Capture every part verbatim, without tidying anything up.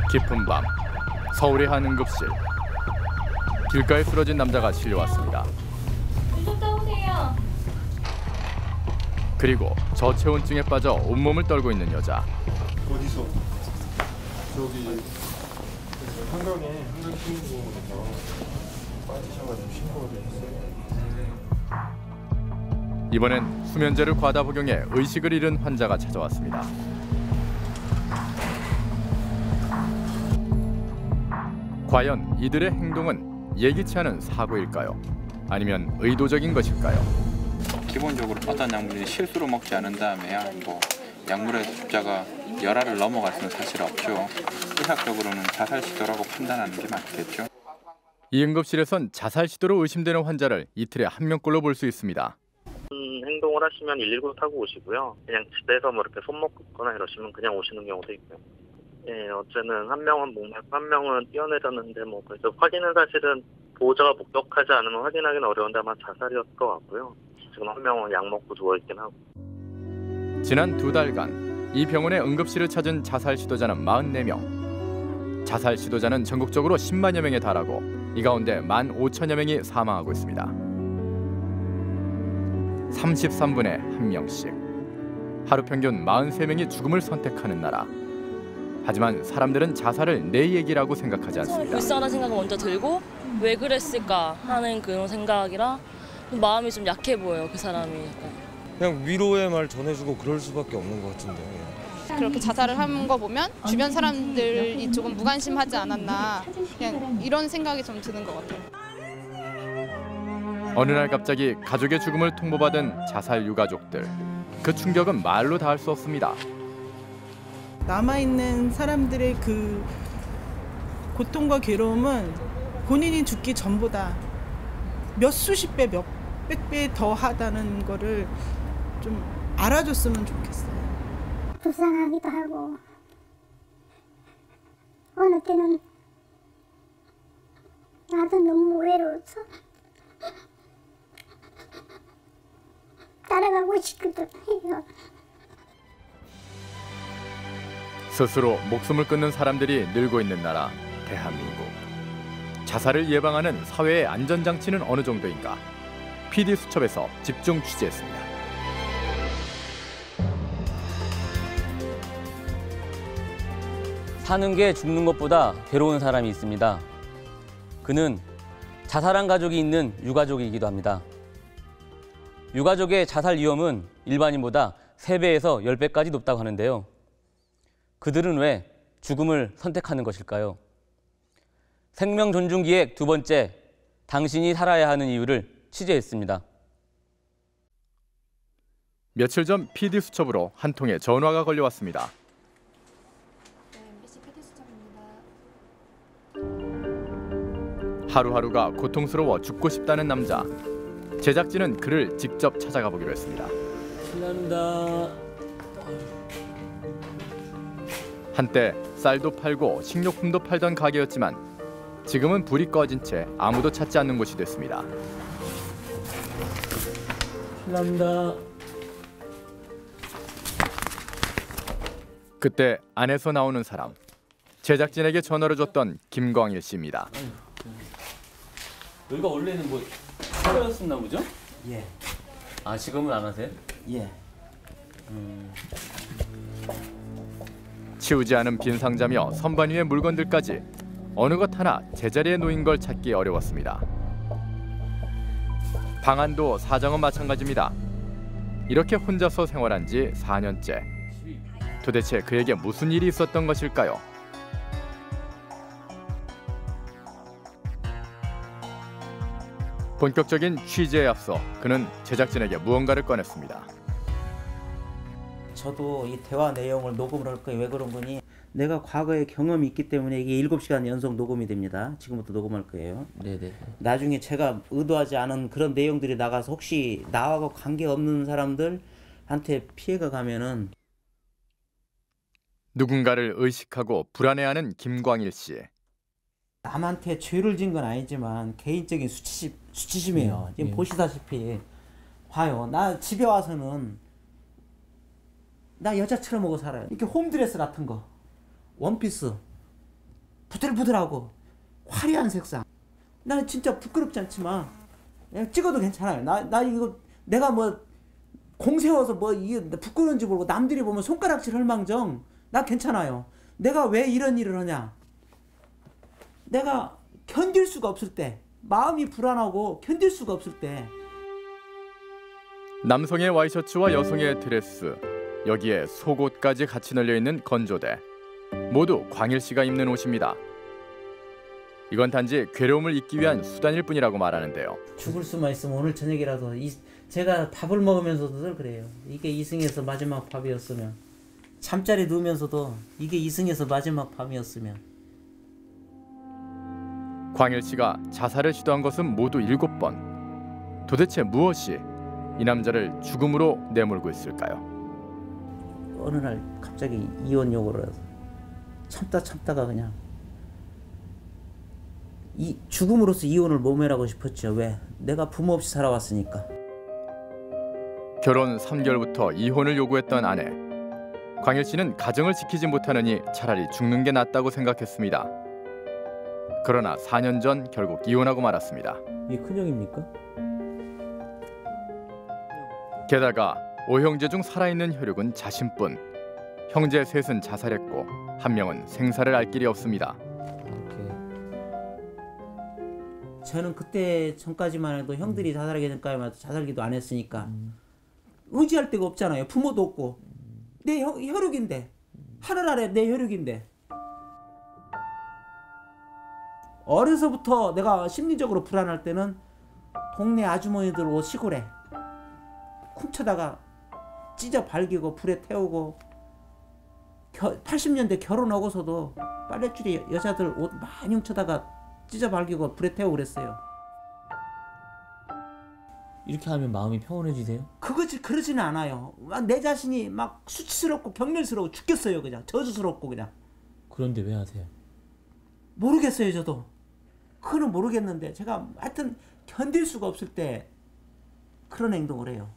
깊은 밤, 서울의 한 응급실. 길가에 쓰러진 남자가 실려왔습니다. 무섭다 오세요. 그리고 저체온증에 빠져 온몸을 떨고 있는 여자. 어디서? 저기 한강에 한강 신문공원에서 빠지셔가지고 신고를 했어요. 이번엔 수면제를 과다 복용해 의식을 잃은 환자가 찾아왔습니다. 과연 이들의 행동은 예기치 않은 사고일까요? 아니면 의도적인 것일까요? 기본적으로 어떤 약물이 실수로 먹지 않은 다음에야 뭐 약물의 숫자가 열알을 넘어갈 수는 사실 없죠. 의학적으로는 자살 시도라고 판단하는 게 맞겠죠. 이 응급실에선 자살 시도로 의심되는 환자를 이틀에 한 명꼴로 볼 수 있습니다. 음, 행동을 하시면 일일구 타고 오시고요. 그냥 집에서 뭐 이렇게 손 먹거나 이러시면 그냥 오시는 경우도 있고요. 예, 어제는 한 명은 목말고 한 명은 뛰어내렸는데 뭐 그래서 확인은 사실은 보호자가 목격하지 않으면 확인하기는 어려운데 아마 자살이었을 것 같고요. 지금 한 명은 약 먹고 누워 있긴 하고. 지난 두 달간 이 병원의 응급실을 찾은 자살 시도자는 마흔네 명. 자살 시도자는 전국적으로 십만여 명에 달하고 이 가운데 만 오천여 명이 사망하고 있습니다. 삼십삼 분에 한 명씩. 하루 평균 사십삼 명이 죽음을 선택하는 나라. 하지만 사람들은 자살을 내 얘기라고 생각하지 않습니다. 불쌍하다는 생각이 먼저 들고 왜 그랬을까 하는 그런 생각이라 마음이 좀 약해 보여요, 그 사람이. 그냥 위로의 말 전해주고 그럴 수밖에 없는 것 같은데. 그렇게 자살을 한 거 보면 주변 사람들이 조금 무관심하지 않았나 그냥 이런 생각이 좀 드는 것 같아요. 어느 날 갑자기 가족의 죽음을 통보받은 자살 유가족들. 그 충격은 말로 다 할 수 없습니다. 남아있는 사람들의 그 고통과 괴로움은 본인이 죽기 전보다 몇 수십 배, 몇 백 배 더 하다는 거를 좀 알아줬으면 좋겠어요. 불쌍하기도 하고 어느 때는 나도 너무 외로워서 따라가고 싶기도 해요. 스스로 목숨을 끊는 사람들이 늘고 있는 나라 대한민국. 자살을 예방하는 사회의 안전장치는 어느 정도인가? 피디 수첩에서 집중 취재했습니다. 사는 게 죽는 것보다 괴로운 사람이 있습니다. 그는 자살한 가족이 있는 유가족이기도 합니다. 유가족의 자살 위험은 일반인보다 세 배에서 십 배까지 높다고 하는데요. 그들은 왜 죽음을 선택하는 것일까요? 생명 존중 기획 두 번째, 당신이 살아야 하는 이유를 취재했습니다. 며칠 전 피디 수첩으로 한 통의 전화가 걸려왔습니다. 하루하루가 고통스러워 죽고 싶다는 남자. 제작진은 그를 직접 찾아가 보기로 했습니다. 실례합니다. 한때 쌀도 팔고 식료품도 팔던 가게였지만 지금은 불이 꺼진 채 아무도 찾지 않는 곳이 됐습니다. 실례합니다. 그때 안에서 나오는 사람. 제작진에게 전화를 줬던 김광일 씨입니다. 여기가 원래는 뭐 사료였었나 보죠? 예. 아, 지금은 안 하세요? 예. 음... 치우지 않은 빈 상자며 선반 위의 물건들까지 어느 것 하나 제자리에 놓인 걸 찾기 어려웠습니다. 방안도 사정은 마찬가지입니다. 이렇게 혼자서 생활한 지 사 년째. 도대체 그에게 무슨 일이 있었던 것일까요? 본격적인 취재에 앞서 그는 제작진에게 무언가를 꺼냈습니다. 저도 이 대화 내용을 녹음을 할 거예요. 왜 그런 거니? 내가 과거에 경험이 있기 때문에 이게 일곱 시간 연속 녹음이 됩니다. 지금부터 녹음할 거예요. 네네. 나중에 제가 의도하지 않은 그런 내용들이 나가서 혹시 나하고 관계없는 사람들한테 피해가 가면은 누군가를 의식하고 불안해하는 김광일 씨. 남한테 죄를 진 건 아니지만 개인적인 수치심, 수치심이에요. 네, 지금 네. 보시다시피 봐요. 나 집에 와서는 나 여자처럼 먹어 살아요. 이렇게 홈드레스 같은 거, 원피스, 부들부들하고 화려한 색상. 나는 진짜 부끄럽지 않지만 그냥 찍어도 괜찮아요. 나, 나 이거 내가 뭐 공세워서 뭐 이게 부끄러운지 모르고 남들이 보면 손가락질 헐망정 나 괜찮아요. 내가 왜 이런 일을 하냐. 내가 견딜 수가 없을 때, 마음이 불안하고 견딜 수가 없을 때. 남성의 와이셔츠와 여성의 드레스, 여기에 속옷까지 같이 널려있는 건조대. 모두 광일 씨가 입는 옷입니다. 이건 단지 괴로움을 잊기 위한 수단일 뿐이라고 말하는데요. 죽을 수만 있으면 오늘 저녁이라도 이, 제가 밥을 먹으면서도 늘 그래요. 이게 이승에서 마지막 밥이었으면, 잠자리 누우면서도 이게 이승에서 마지막 밤이었으면. 광일 씨가 자살을 시도한 것은 모두 일곱 번. 도대체 무엇이 이 남자를 죽음으로 내몰고 있을까요? 어느 날 갑자기 이혼 요구를 해서 참다 참다가 그냥 이 죽음으로써 이혼을 모면하고 싶었죠. 왜? 내가 부모 없이 살아왔으니까. 결혼 삼 개월부터 이혼을 요구했던 아내. 광일 씨는 가정을 지키지 못하느니 차라리 죽는 게 낫다고 생각했습니다. 그러나 사 년 전 결국 이혼하고 말았습니다. 이게 큰형입니까? 게다가 오형제 중 살아있는 혈육은 자신뿐. 형제 셋은 자살했고 한 명은 생사를 알 길이 없습니다. 저는 그때 전까지만 해도 형들이 자살하기 전까지만 해도 자살기도 안 했으니까 음. 의지할 데가 없잖아요. 부모도 없고 내 혈, 혈육인데 하늘 아래 내 혈육인데. 어려서부터 내가 심리적으로 불안할 때는 동네 아주머니들 옷 시골에 훔쳐다가 찢어 발기고 불에 태우고, 겨, 팔십 년대 결혼하고서도 빨랫줄에 여자들 옷 많이 훔쳐다가 찢어 발기고 불에 태우고 그랬어요. 이렇게 하면 마음이 평온해지세요? 그거지, 그러지는 않아요. 내 자신이 막 수치스럽고 경멸스러워 죽겠어요. 그냥 저주스럽고 그냥. 그런데 왜 하세요? 모르겠어요. 저도 그거는 모르겠는데 제가 하여튼 견딜 수가 없을 때 그런 행동을 해요.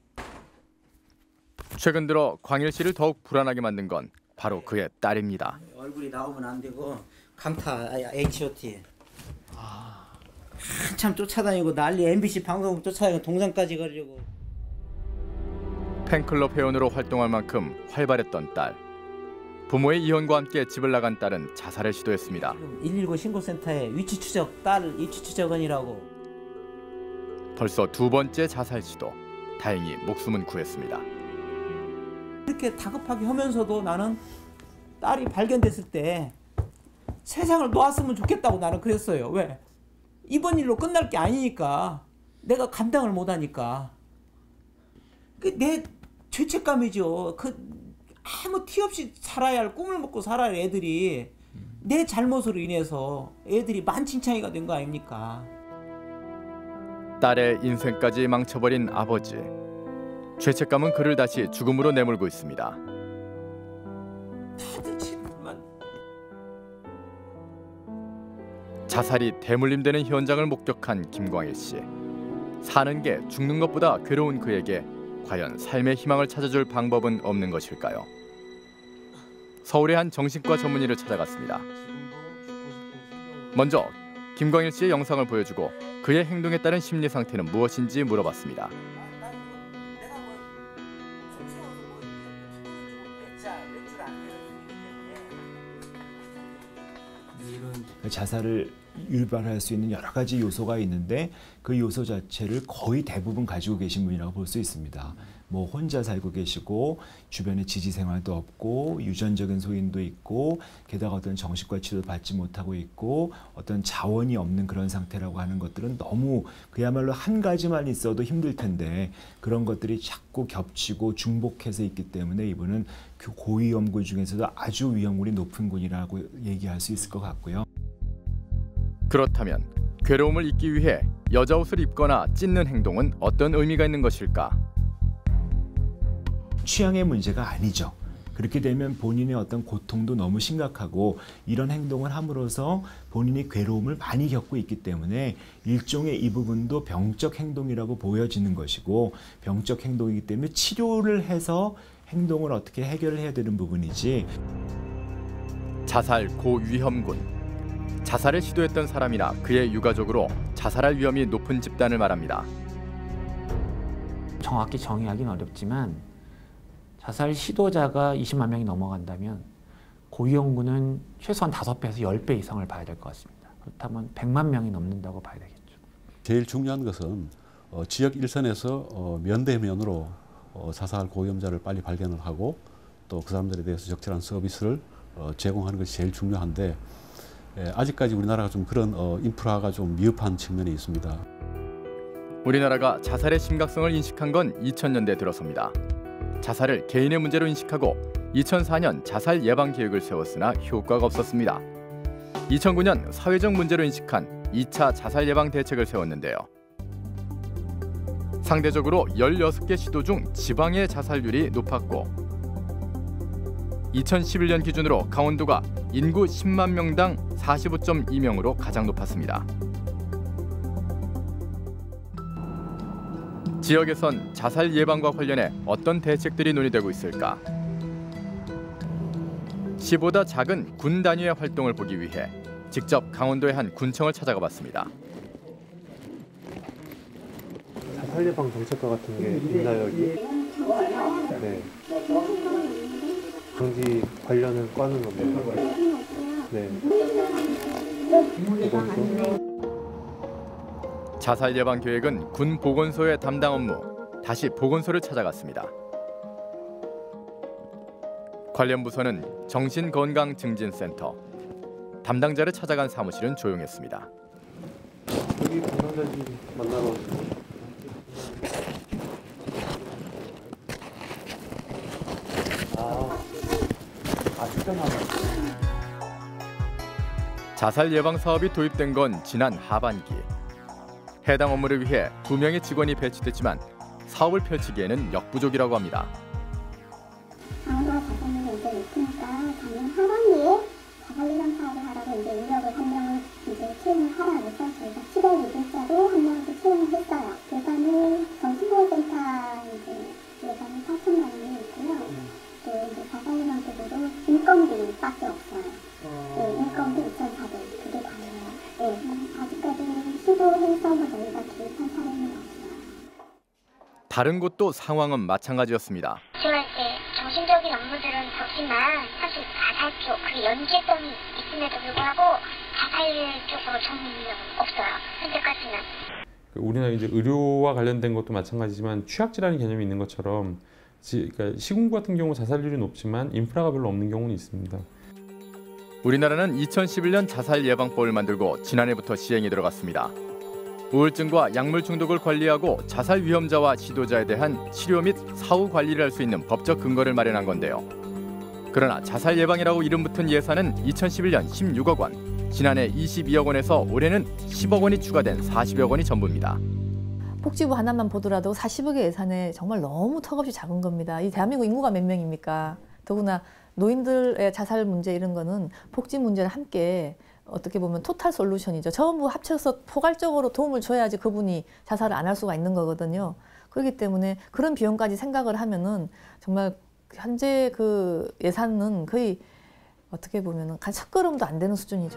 최근 들어 광일 씨를 더욱 불안하게 만든 건 바로 그의 딸입니다. 얼굴이 나오면 안 되고 강타 에이치 오 티 한참 쫓아다니고 난리, 엠비씨 방송 쫓아다니고 동상까지 걸려고. 팬클럽 회원으로 활동할 만큼 활발했던 딸. 부모의 이혼과 함께 집을 나간 딸은 자살을 시도했습니다. 일일구 신고센터에 위치 추적, 딸 위치 추적원이라고. 벌써 두 번째 자살 시도. 다행히 목숨은 구했습니다. 이렇게 다급하게 하면서도 나는 딸이 발견됐을 때 세상을 놓았으면 좋겠다고 나는 그랬어요. 왜? 이번 일로 끝날 게 아니니까. 내가 감당을 못하니까. 내 죄책감이죠. 그 아무 티 없이 살아야 할, 꿈을 먹고 살아야 할 애들이 내 잘못으로 인해서 애들이 만칭창이가 된 거 아닙니까? 딸의 인생까지 망쳐버린 아버지. 죄책감은 그를 다시 죽음으로 내몰고 있습니다. 자살이 대물림되는 현장을 목격한 김광일 씨. 사는 게 죽는 것보다 괴로운 그에게 과연 삶의 희망을 찾아줄 방법은 없는 것일까요? 서울의 한 정신과 전문의를 찾아갔습니다. 먼저 김광일 씨의 영상을 보여주고 그의 행동에 따른 심리 상태는 무엇인지 물어봤습니다. 자살을 유발할 수 있는 여러 가지 요소가 있는데 그 요소 자체를 거의 대부분 가지고 계신 분이라고 볼 수 있습니다. 뭐 혼자 살고 계시고 주변에 지지 생활도 없고 유전적인 소인도 있고 게다가 어떤 정신과 치료도 받지 못하고 있고 어떤 자원이 없는 그런 상태라고 하는 것들은 너무 그야말로 한 가지만 있어도 힘들 텐데 그런 것들이 자꾸 겹치고 중복해서 있기 때문에 이분은 그 고위험군 중에서도 아주 위험군이 높은 군이라고 얘기할 수 있을 것 같고요. 그렇다면 괴로움을 잊기 위해 여자 옷을 입거나 찢는 행동은 어떤 의미가 있는 것일까? 취향의 문제가 아니죠. 그렇게 되면 본인의 어떤 고통도 너무 심각하고 이런 행동을 함으로써 본인이 괴로움을 많이 겪고 있기 때문에 일종의 이 부분도 병적 행동이라고 보여지는 것이고 병적 행동이기 때문에 치료를 해서 행동을 어떻게 해결을 해야 되는 부분이지. 자살 고위험군. 자살을 시도했던 사람이나 그의 유가족으로 자살할 위험이 높은 집단을 말합니다. 정확히 정의하기는 어렵지만 자살 시도자가 이십만 명이 넘어간다면 고위험군은 최소한 다섯 배에서 십 배 이상을 봐야 될 것 같습니다. 그렇다면 백만 명이 넘는다고 봐야 되겠죠. 제일 중요한 것은 어, 지역 일선에서 어, 면대면으로 어, 자살 고위험자를 빨리 발견을 하고 또 그 사람들에 대해서 적절한 서비스를 어, 제공하는 것이 제일 중요한데 예, 아직까지 우리나라가 좀 그런 어, 인프라가 좀 미흡한 측면이 있습니다. 우리나라가 자살의 심각성을 인식한 건 이천 년대 들어서입니다. 자살을 개인의 문제로 인식하고 이천사 년 자살 예방 계획을 세웠으나 효과가 없었습니다. 이천구 년 사회적 문제로 인식한 이 차 자살 예방 대책을 세웠는데요. 상대적으로 열여섯 개 시도 중 지방의 자살률이 높았고 이천십일 년 기준으로 강원도가 인구 십만 명당 사십오 점 이 명으로 가장 높았습니다. 지역에선 자살 예방과 관련해 어떤 대책들이 논의되고 있을까? 시보다 작은 군 단위의 활동을 보기 위해 직접 강원도의 한 군청을 찾아가 봤습니다. 자살 예방 정책과 같은 게 있나요, 여기? 네. 방지 관련은 과는 없나요? 네. 보건소? 자살 예방 계획은 군 보건소의 담당 업무. 다시 보건소를 찾아갔습니다. 관련 부서는 정신건강증진센터. 담당자를 찾아간 사무실은 조용했습니다. 여기 담당자님 만나러 오세요. 아, 아 진짜 많아. 자살 예방 사업이 도입된 건 지난 하반기. 해당 업무를 위해 두 명의 직원이 배치됐지만 사업을 펼치기에는 역부족이라고 합니다. 강원도가 자살률이 이제 높으니까 작년 하반기에 자살 예방 사업을 하라고 이제 인력을 한 명을 이제 채용을 하라고 해서 저희가 칠월 육 일자로 한 명을 채용을 했어요. 예산은 정신보호센터 이제 예산은 사천만 원이 있고요. 또 이제 자살 예방 쪽으로 인건비밖에 없어요. 네, 인건비 이천사백 그게 다예요. 네, 아직까지는 시도해서 뭐 저희가 개입한 사례는 없어요. 다른 곳도 상황은 마찬가지였습니다. 지원할 때 정신적인 업무들은 없지만 사실 자살 쪽 그 연계성이 있음에도 불구하고 자살 쪽으로 전문 인력은 없어요. 현재까지는. 우리나라 이제 의료와 관련된 것도 마찬가지지만 취약질환의 개념이 있는 것처럼 지, 그러니까 시군구 같은 경우 자살률이 높지만 인프라가 별로 없는 경우는 있습니다. 우리나라는 이천십일 년 자살 예방법을 만들고 지난해부터 시행이 들어갔습니다. 우울증과 약물 중독을 관리하고 자살 위험자와 시도자에 대한 치료 및 사후 관리를 할 수 있는 법적 근거를 마련한 건데요. 그러나 자살 예방이라고 이름 붙은 예산은 이천십일 년 십육억 원, 지난해 이십이억 원에서 올해는 십억 원이 추가된 사십억 원이 전부입니다. 복지부 하나만 보더라도 사십억의 예산에 정말 너무 턱없이 작은 겁니다. 이 대한민국 인구가 몇 명입니까? 더구나 노인들의 자살 문제 이런 거는 복지 문제를 함께 어떻게 보면 토탈 솔루션이죠. 전부 합쳐서 포괄적으로 도움을 줘야지 그분이 자살을 안 할 수가 있는 거거든요. 그렇기 때문에 그런 비용까지 생각을 하면은 정말 현재 그 예산은 거의 어떻게 보면은 한 첫걸음도 안 되는 수준이죠.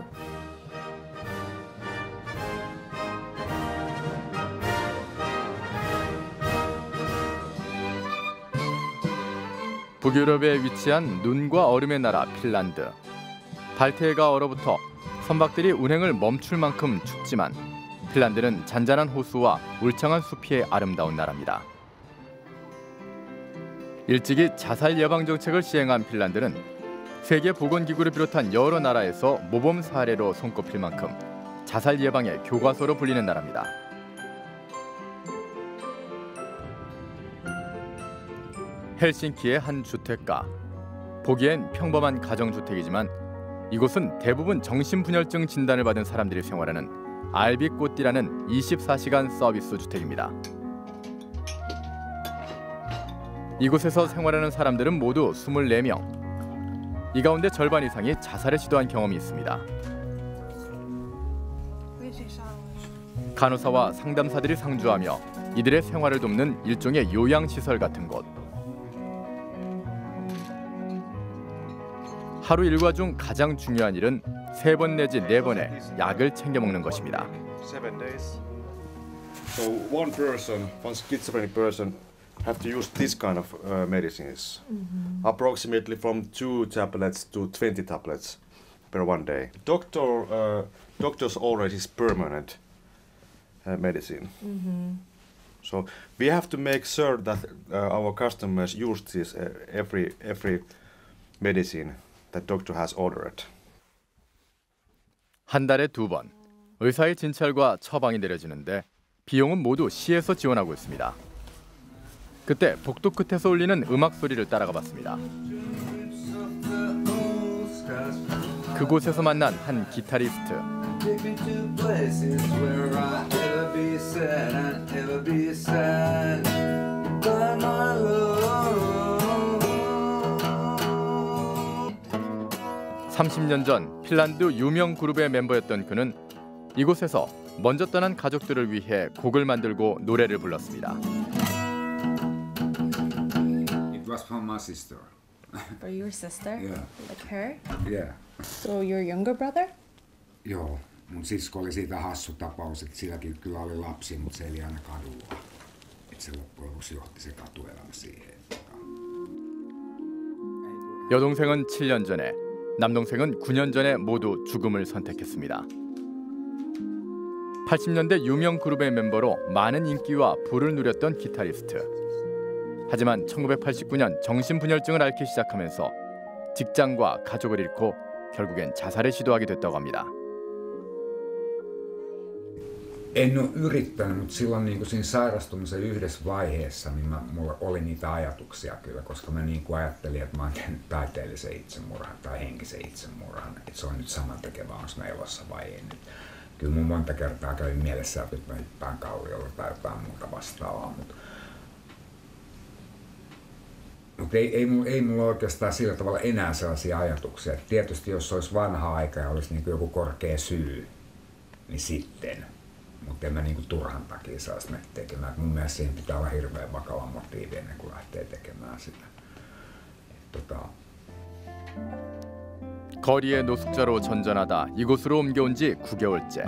북유럽에 위치한 눈과 얼음의 나라 핀란드. 발트해가 얼어붙어 선박들이 운행을 멈출 만큼 춥지만 핀란드는 잔잔한 호수와 울창한 숲이 아름다운 나라입니다. 일찍이 자살 예방 정책을 시행한 핀란드는 세계보건기구를 비롯한 여러 나라에서 모범 사례로 손꼽힐 만큼 자살 예방의 교과서로 불리는 나라입니다. 헬싱키의 한 주택가. 보기엔 평범한 가정주택이지만 이곳은 대부분 정신분열증 진단을 받은 사람들이 생활하는 알비꽃띠라는 이십사 시간 서비스 주택입니다. 이곳에서 생활하는 사람들은 모두 이십사 명. 이 가운데 절반 이상이 자살을 시도한 경험이 있습니다. 간호사와 상담사들이 상주하며 이들의 생활을 돕는 일종의 요양시설 같은 곳. 하루 일과 중 가장 중요한 일은 세 번 내지 네 번의 약을 챙겨 먹는 것입니다. Seven days. So one person, one schizophrenic person, have to use this kind of uh, medicines, mm-hmm. approximately from two tablets to twenty tablets per one day. Doctor, uh, doctors already is permanent uh, medicine. Mm-hmm. So we have to make sure that uh, our customers use this uh, every every medicine that doctor has ordered. 한 달에 두 번 의사의 진찰과 처방이 내려지는데 비용은 모두 시에서 지원하고 있습니다. 그때 복도 끝에서 울리는 음악 소리를 따라가 봤습니다. 그곳에서 만난 한 기타리스트. 삼십 년 전 핀란드 유명 그룹의 멤버였던 그는 이곳에서 먼저 떠난 가족들을 위해 곡을 만들고 노래를 불렀습니다. It was from my sister. For your sister? Yeah. Like her? Yeah. So your younger brother? Joo, mun sisko oli siitä hassu tapaus, että silläkin kyllä oli lapsi, mutta se eli aina kadulla. Että se loppujen lopuksi johti se katuelämä siihen. 여동생은 칠 년 전에, 남동생은 구 년 전에 모두 죽음을 선택했습니다. 팔십 년대 유명 그룹의 멤버로 많은 인기와 부를 누렸던 기타리스트. 하지만 천구백팔십구 년 정신분열증을 앓기 시작하면서 직장과 가족을 잃고 결국엔 자살을 시도하게 됐다고 합니다. En ole yrittänyt, mutta silloin niin kuin siinä sairastumisen yhdessä vaiheessa niin mä, mulla oli niitä ajatuksia kyllä, koska mä niin kuin ajattelin, että mä oon tehnyt taiteellisen itsemurhan tai henkisen itsemurhan, että se on nyt samantekevä, onko mä elossa vai en. Kyllä mun monta kertaa kävi mielessä, että mä hyppään kalliolla tai jotain muuta vastaavaa, mutta Mut ei, ei, ei mulla oikeastaan sillä tavalla enää sellaisia ajatuksia. Et tietysti jos olisi vanha aika ja olisi niinku joku korkea syy, niin sitten. Mutta en mä niinku turhan takia saisi mennä tekemään. Et mun mielestä siihen pitää olla hirveän vakava motiivi ennen kuin lähtee tekemään sitä. Et tota... 거리의 노숙자로 전전하다 이곳으로 옮겨온 지 구 개월째.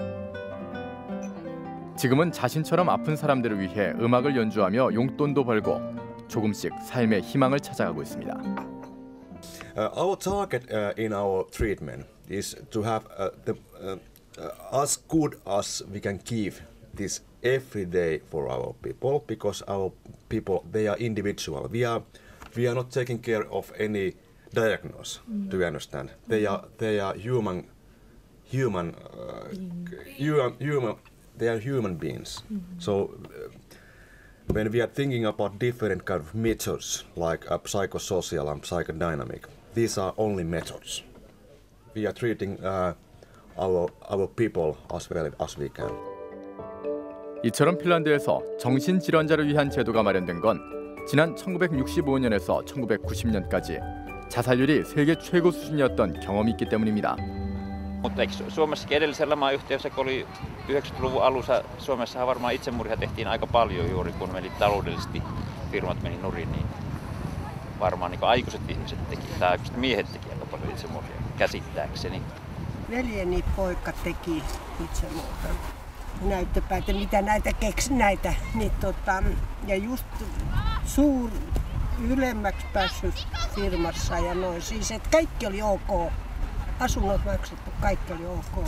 지금은 자신처럼 아픈 사람들을 위해 음악을 연주하며 용돈도 벌고 조금씩 삶의 희망을 찾아가고 있습니다. Uh, our target uh, in our treatment is to have uh, the uh, uh, as good as we can give this every day for our people, because our people, they are individual. We are we are not taking care of any diagnosis. Mm. Do you understand? Mm. They are they are human human uh, human human. They are human beings. Mm. So. Uh, When we are thinking about different kind of methods, like a psychosocial and psychodynamic, these are only methods. We are treating uh, our our people as well as we can. 이처럼 핀란드에서 정신질환자를 위한 제도가 마련된 건 지난 천구백육십오 년에서 천구백구십 년까지 자살률이 세계 최고 수준이었던 경험이 있기 때문입니다. Mutta eikö Suomessakin edellisellä laman yhteydessä, kun oli yhdeksänkymmentäluvun alussa, Suomessahan varmaan itsemurhia tehtiin aika paljon juuri, kun meni taloudellisesti firmat meni nurin, niin varmaan niin aikuiset ihmiset teki, tai aikuiset miehet teki aika paljon itsemurhia, käsittääkseni. Veljeni poika teki itsemurhan. Näyttöpä, että mitä näitä keksi näitä, niin tota, ja just suur ylemmäksi päässyt firmassa ja noin, siis että kaikki oli ok. asunnot maksettu, kaikki oli ok.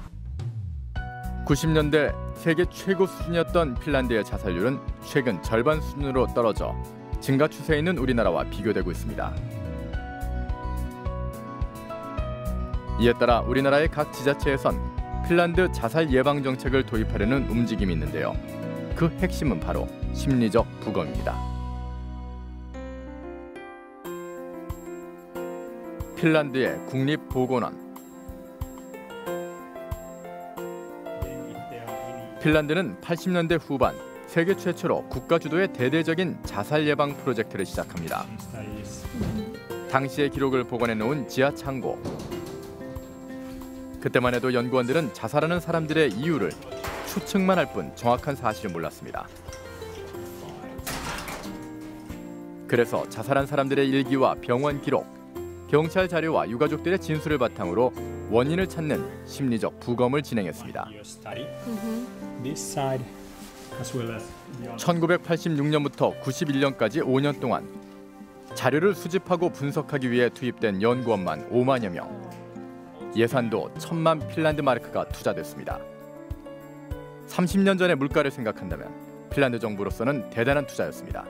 구십 년대 세계 최고 수준이었던 핀란드의 자살률은 최근 절반 수준으로 떨어져 증가 추세에 있는 우리나라와 비교되고 있습니다. 이에 따라 우리나라의 각 지자체에선 핀란드 자살 예방 정책을 도입하려는 움직임이 있는데요. 그 핵심은 바로 심리적 부검입니다. 핀란드의 국립보건원. 핀란드는 팔십 년대 후반 세계 최초로 국가 주도의 대대적인 자살 예방 프로젝트를 시작합니다. 당시의 기록을 복원해 놓은 지하 창고. 그때만 해도 연구원들은 자살하는 사람들의 이유를 추측만 할 뿐 정확한 사실을 몰랐습니다. 그래서 자살한 사람들의 일기와 병원 기록, 경찰 자료와 유가족들의 진술을 바탕으로 원인을 찾는 심리적 부검을 진행했습니다. 천구백팔십육 년부터 구십일 년까지 오 년 동안 자료를 수집하고 분석하기 위해 투입된 연구원만 오만여 명. 예산도 천만 핀란드 마르크가 투자됐습니다. 삼십 년 전의 물가를 생각한다면 핀란드 정부로서는 대단한 투자였습니다.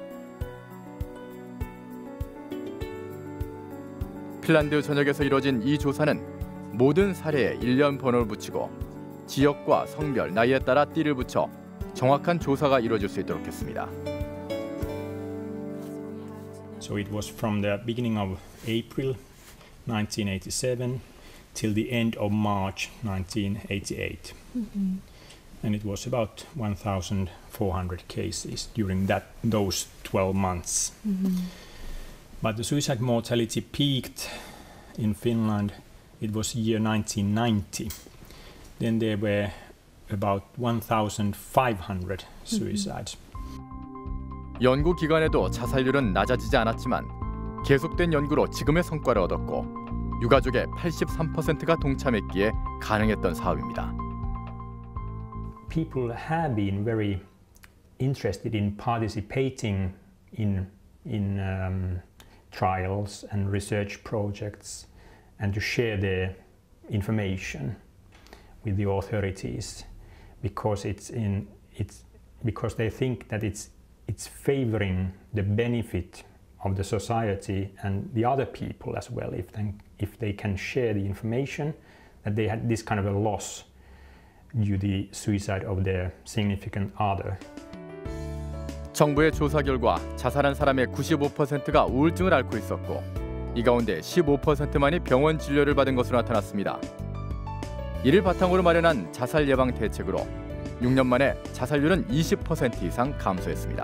핀란드 전역에서 이뤄진 이 조사는 모든 사례에 일련 번호를 붙이고 지역과 성별, 나이에 따라 띠를 붙여 정확한 조사가 이루어질 수 있도록 했습니다. So it was from the beginning of April nineteen eighty-seven till the end of March nineteen eighty-eight. Mm-hmm. And it was about one thousand four hundred cases during that those twelve months. Mm-hmm. But the suicide mortality peaked in Finland. It was year nineteen ninety. Then there were about one thousand five hundred suicides. 연구 기간에도 자살률은 낮아지지 않았지만 계속된 연구로 지금의 성과를 얻었고 유가족의 팔십삼 퍼센트가 동참했기에 가능했던 사업입니다. People have been very interested in participating in in um, trials and research projects and to share their information with the authorities because it's in it's because they think that it's it's favoring the benefit of the society and the other people as well if they, if they can share the information that they had this kind of a loss due to the suicide of their significant other. 정부의 조사 결과 자살한 사람의 구십오 퍼센트가 우울증을 앓고 있었고 이 가운데 십오 퍼센트만이 병원 진료를 받은 것으로 나타났습니다. 이를 바탕으로 마련한 자살 예방 대책으로 육 년 만에 자살률은 이십 퍼센트 이상 감소했습니다.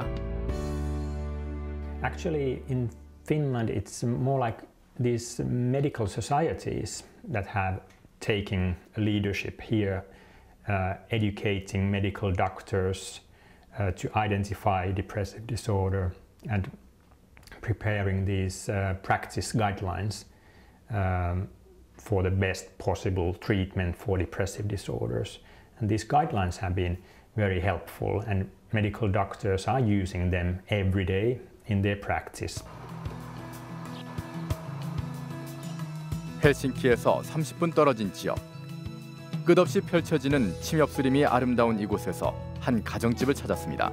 Actually, in Finland, it's more like these medical societies that have taken leadership here, uh, educating medical doctors uh, to identify depressive disorder and preparing these uh, practice guidelines um, for the best possible treatment for depressive disorders. And these guidelines have been very helpful and medical doctors are using them every day in their practice. 헬싱키에서 삼십 분 떨어진 지역. 끝없이 펼쳐지는 침엽수림이 아름다운 이곳에서 한 가정집을 찾았습니다.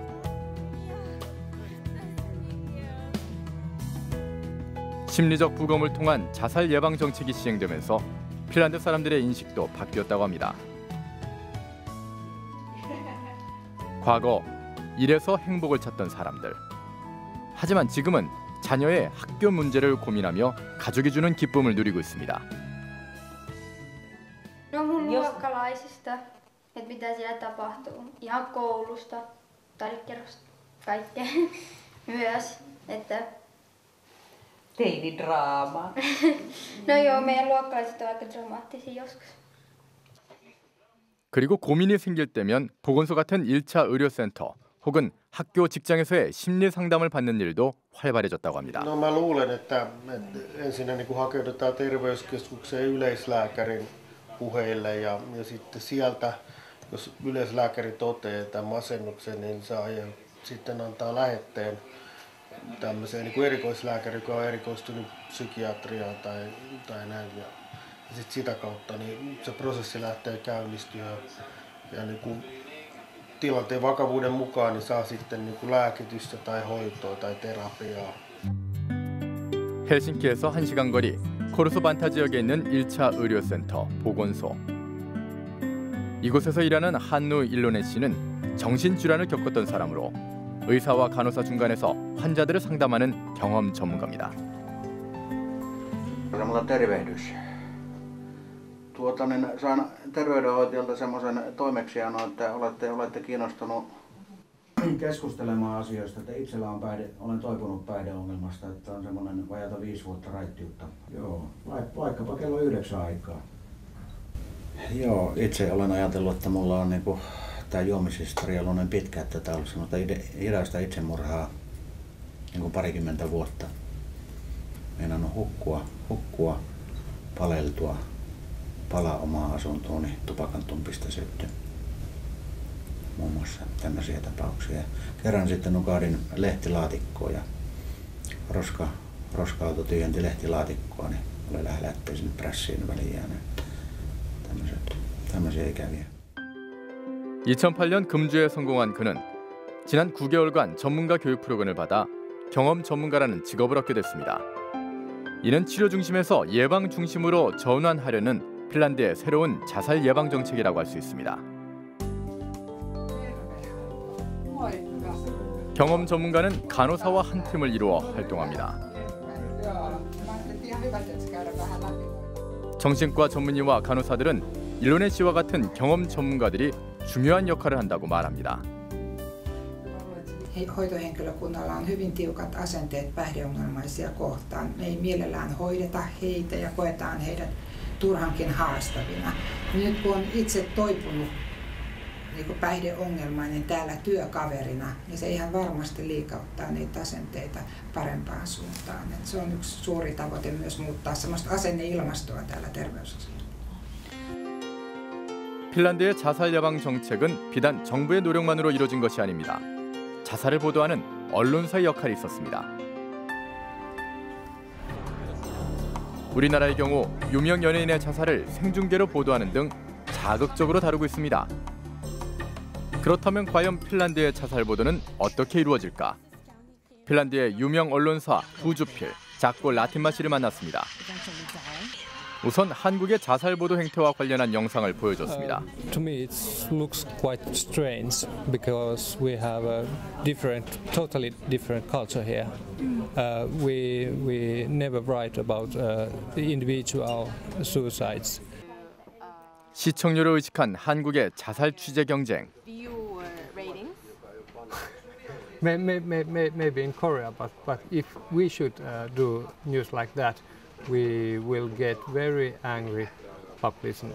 심리적 부검을 통한 자살 예방 정책이 시행되면서 핀란드 사람들의 인식도 바뀌었다고 합니다. 과거 일에서 행복을 찾던 사람들. 하지만 지금은 자녀의 학교 문제를 고민하며 가족이 주는 기쁨을 누리고 있습니다. No mun luokkalaisista, että mitä siellä tapahtuu. Ihan koulusta, taidekerrosta, kaikkea myös. Että teinidraama. No joo, meidän luokkalaiset on aika dramaattisia joskus. 그리고 고민이 생길 때면 보건소 같은 일 차 의료센터 혹은 학교 직장에서의 심리 상담을 받는 일도 활발해졌다고 합니다. No mä luulen, että, että ensin niin kuin hakeudutaan terveyskeskukseen yleislääkärin puheille ja, ja sitten sieltä, jos yleislääkäri toteaa tämän masennuksen, niin saa ja sitten antaa lähetteen tämmöiseen niin kuin erikoislääkäri, joka on erikoistunut psykiatriaan tai, tai näin. Ja, ja sitten sitä kautta niin se prosessi lähtee käynnistyä ja niin kuin tilanteen vakavuuden mukaan niin saa sitten niin kuin lääkitystä tai hoitoa tai terapiaa. 헬싱키에서 한 시간 거리 코르소반타 지역에 있는 일 차 의료센터 보건소. 이곳에서 일하는 한누 일로네 씨는 정신질환을 겪었던 사람으로 의사와 간호사 중간에서 환자들을 상담하는 경험 전문가입니다. Mulla tervehdys. Tuota, niin sain terveydenhoitajalta semmoisen toimeksiannon, että olette, olette kiinnostunut keskustelemaan asioista, että itsellä on päihde, olen toipunut päihdeongelmasta, että on semmoinen vajata viisi vuotta raittiutta. Joo, vaikkapa kello yhdeksän aikaa. Joo, itse olen ajatellut, että mulla on niinku tämä juomishistoria ollut niin pitkä, että tämä on ollut semmoista hidasta itsemurhaa niin kuin parikymmentä vuotta. meinannut hukkua, hukkua, paleltua, palaa omaan asuntooni, tupakan tumpista sytty. Muun muassa tämmöisiä tapauksia. Kerran sitten nukahdin lehtilaatikkoon ja roska, roska-auto tyhjensi lehtilaatikkoa, niin oli lähteä sinne prässiin väliin jäänyt. tämmöisiä ikäviä. 이천팔 년 금주에 성공한 그는 지난 구 개월간 전문가 교육 프로그램을 받아 경험 전문가라는 직업을 얻게 됐습니다. 이는 치료 중심에서 예방 중심으로 전환하려는 핀란드의 새로운 자살 예방 정책이라고 할 수 있습니다. 경험 전문가는 간호사와 한 팀을 이루어 활동합니다. 정신과 전문의와 간호사들은 일론의 씨와 같은 경험 전문가들이 중요한 역할을 한다고 말합니다. Hoitohenkilökunnalla on hyvin tiukat asenteet päihdeongelmaisia kohtaan. Me ei mielellään hoideta heitä ja koetaan heidät turhankin haastavina. Nyt kun on itse toipunut niin päihdeongelmainen täällä työkaverina, niin se ihan varmasti liikauttaa niitä asenteita parempaan suuntaan. Et se on yksi suuri tavoite myös muuttaa sellaista asenneilmastoa täällä terveysasemalla. 핀란드의 자살 예방 정책은 비단 정부의 노력만으로 이루어진 것이 아닙니다. 자살을 보도하는 언론사의 역할이 있었습니다. 우리나라의 경우 유명 연예인의 자살을 생중계로 보도하는 등 자극적으로 다루고 있습니다. 그렇다면 과연 핀란드의 자살 보도는 어떻게 이루어질까? 핀란드의 유명 언론사 부주필 작고 라틴마 씨를 만났습니다. 우선 한국의 자살 보도 행태와 관련한 영상을 보여줬습니다. Uh, to me, it looks quite strange because we have a different, totally different culture here. Uh, we we never write about uh, the individual suicides. 시청률을 의식한 한국의 자살 취재 경쟁. Maybe, maybe, maybe in Korea, but but if we should uh, do news like that, we will get very angry publisher.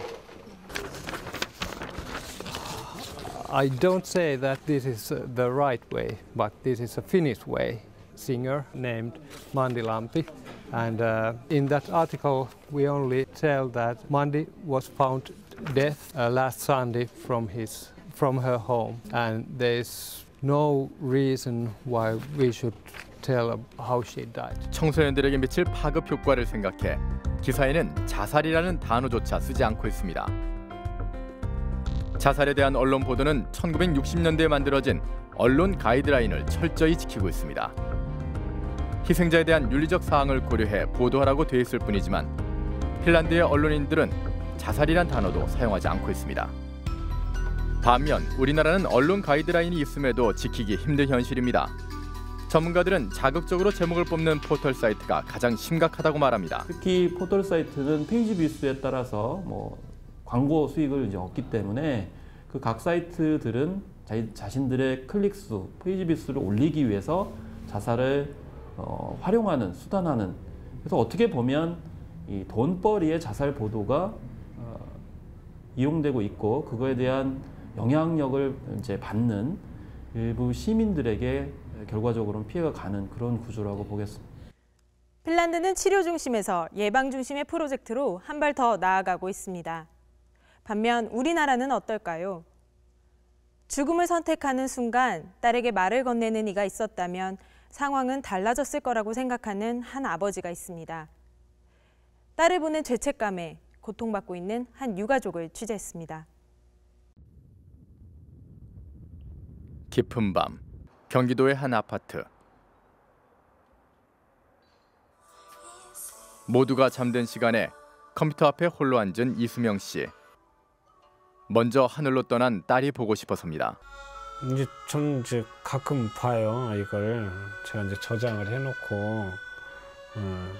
I don't say that this is uh, the right way, but this is a Finnish way. Singer named Mandi Lampi, and uh, in that article we only tell that Mandi was found dead uh, last Sunday from his from her home, and there's no reason why we should tell how she died. 청소년들에게 미칠 파급 효과를 생각해 기사에는 자살이라는 단어조차 쓰지 않고 있습니다. 자살에 대한 언론 보도는 천구백육십 년대에 만들어진 언론 가이드라인을 철저히 지키고 있습니다. 희생자에 대한 윤리적 사항을 고려해 보도하라고 돼 있을 뿐이지만 핀란드의 언론인들은 자살이란 단어도 사용하지 않고 있습니다. 반면 우리나라는 언론 가이드라인이 있음에도 지키기 힘든 현실입니다. 전문가들은 자극적으로 제목을 뽑는 포털 사이트가 가장 심각하다고 말합니다. 특히 포털 사이트는 페이지 뷰 수에 따라서 뭐 광고 수익을 이제 얻기 때문에 그 각 사이트들은 자기 자신들의 클릭 수, 페이지 뷰 수를 올리기 위해서 자살을 어, 활용하는, 수단하는. 그래서 어떻게 보면 이 돈벌이의 자살 보도가 어, 이용되고 있고 그거에 대한 영향력을 이제 받는 일부 시민들에게 결과적으로는 피해가 가는 그런 구조라고 보겠습니다. 핀란드는 치료 중심에서 예방 중심의 프로젝트로 한 발 더 나아가고 있습니다. 반면 우리나라는 어떨까요? 죽음을 선택하는 순간 딸에게 말을 건네는 이가 있었다면 상황은 달라졌을 거라고 생각하는 한 아버지가 있습니다. 딸을 보낸 죄책감에 고통받고 있는 한 유가족을 취재했습니다. 깊은 밤, 경기도의 한 아파트. 모두가 잠든 시간에 컴퓨터 앞에 홀로 앉은 이수명 씨. 먼저 하늘로 떠난 딸이 보고 싶어서입니다. 이제 좀 이제 가끔 봐요 이걸. 제가 이제 저장을 해놓고 음,